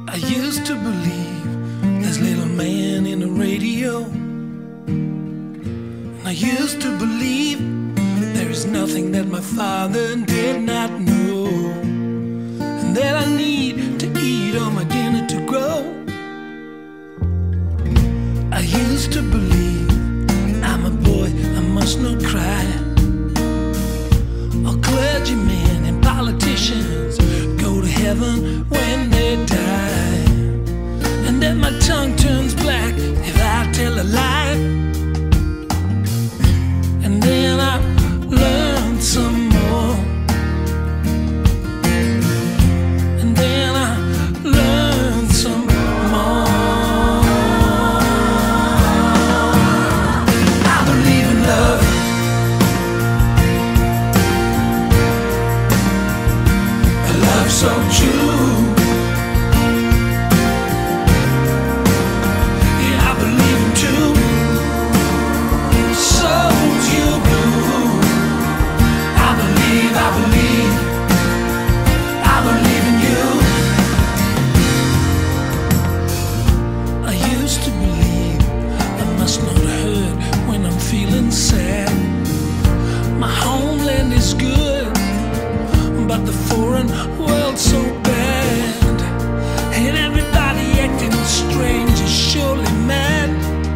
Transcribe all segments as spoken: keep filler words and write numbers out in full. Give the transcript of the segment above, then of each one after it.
I used to believe this little man in the radio, and I used to believe there is nothing that my father did not know, and that I need to eat all my dinner to grow. I used to believe I'm a boy, I must not cry. All clergymen and politicians go to heaven when they die, and that my tongue turns black if I tell a lie. And then I learned some more, and then I learned some more. I believe in love, a love so true. Sad. My homeland is good, but the foreign world's so bad, and everybody acting strange is surely mad.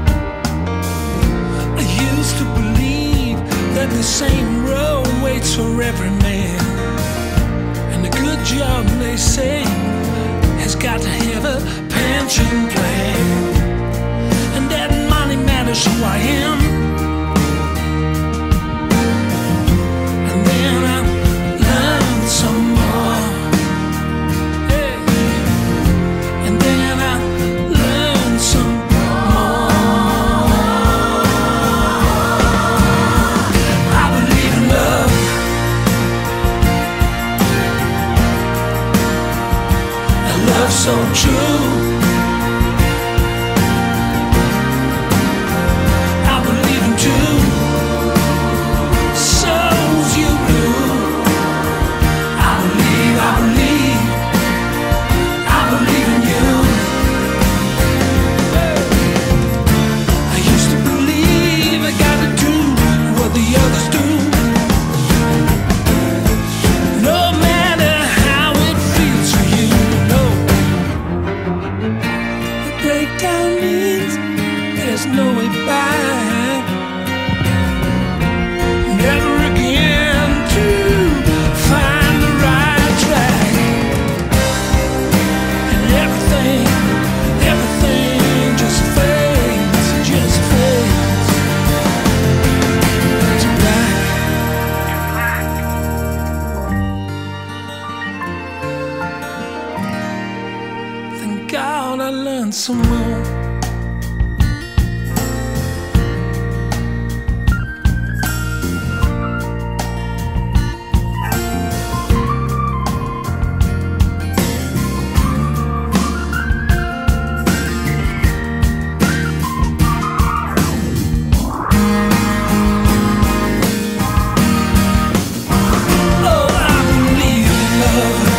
I used to believe that the same road waits for every man, and a good job, they say, has got to have a pension plan, and that money matters who I am. So true. I believe in two souls you blew. I believe, I believe, I believe in you. I used to believe I gotta do what the others do, no matter how it feels for you. Breakdown means there's no way back, never again to find the right track, and everything, everything just fades, just fades to black. Thank God I learned some more.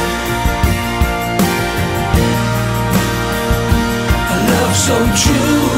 So true.